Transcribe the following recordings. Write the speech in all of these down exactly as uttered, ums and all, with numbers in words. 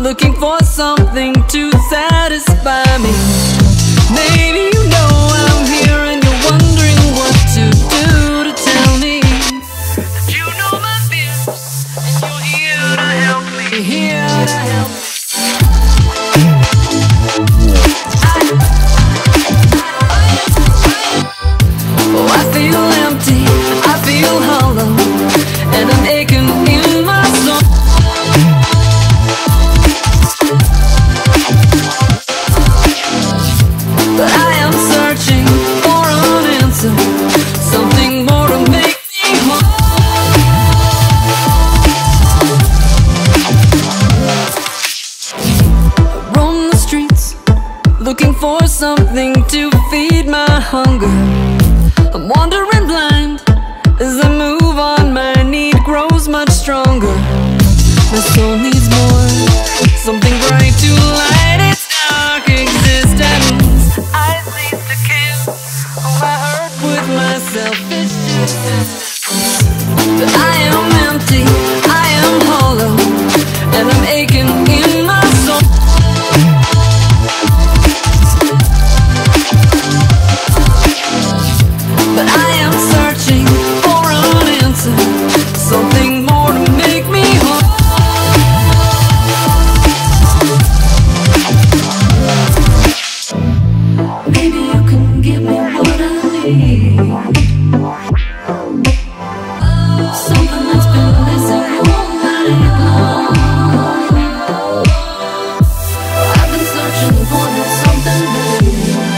looking for something to satisfy me. Maybe you know I'm here and you're wondering what to do to tell me that you know my fears and you're here to help me. You're here to help me. Oh, I feel empty, I feel hollow, and I'm aching in my soul. But I am searching for an answer, something more to make me whole. I roam the streets, looking for something to feed my hunger. I'm wandering blind as I move on, my need grows much stronger. My soul needs more, something bright to light its dark existence. I cease to care, oh I hurt with my selfishness. But I am empty, I am hollow, and I'm aching in my soul. But I am searching for an answer, something more to make me whole. Maybe you can give me what I need, something that's been missing all night long. I've been searching for something new.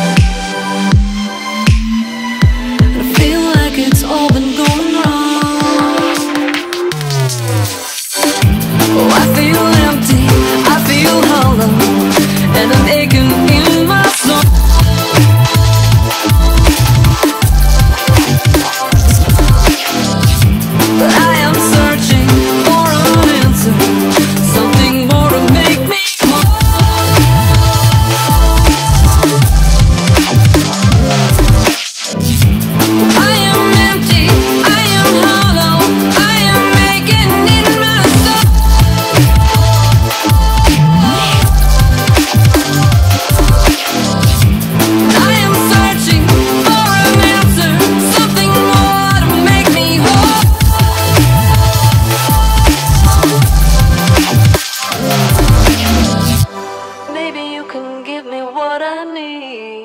I feel like it's all been going wrong. Oh, I feel empty, I feel hollow, and I'm aching in my soul. But I am searching for an answer, something more to make me whole. I am empty, I am hollow, I am aching in my soul. I am searching for an answer, something more to make me whole. Maybe you can give me what I need.